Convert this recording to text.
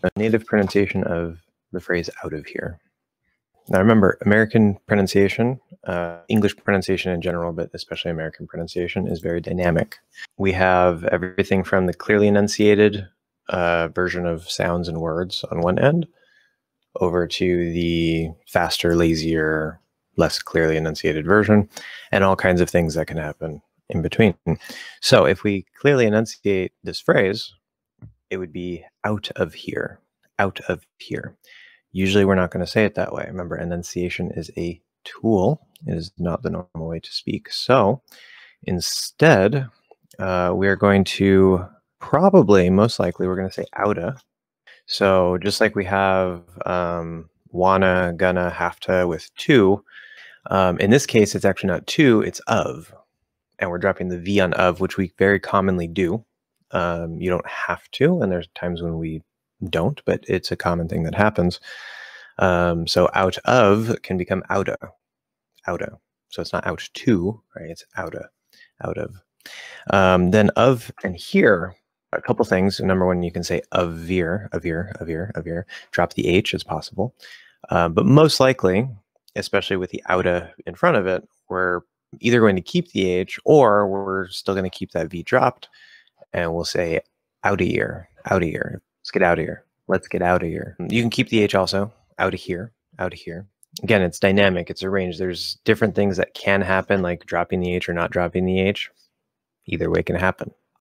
a native pronunciation of the phrase out of here. Now remember, American pronunciation, English pronunciation in general, but especially American pronunciation, is very dynamic. We have everything from the clearly enunciated version of sounds and words on one end, over to the faster, lazier, less clearly enunciated version, and all kinds of things that can happen in between. So if we clearly enunciate this phrase, it would be out of here, out of here. Usually we're not going to say it that way. Remember, enunciation is a tool. It is not the normal way to speak. So instead, we are going to probably, most likely, we're going to say outa. So just like we have wanna, gonna, have to with to, in this case, it's actually not to, it's of. And we're dropping the V on of, which we very commonly do. You don't have to, and there's times when we don't, but it's a common thing that happens. So out of can become outa, outa. So it's not out to, right? It's outa, out of. Then of and here, a couple things. Number one, you can say of veer, of veer, of veer, of veer. Drop the H as possible. But most likely, especially with the outa in front of it, we're either going to keep the H or we're still going to keep that V dropped. And we'll say out of here, out of here. Let's get out of here. Let's get out of here. You can keep the H also, out of here, out of here. Again, it's dynamic, it's arranged. There's different things that can happen, like dropping the H or not dropping the H. Either way can happen.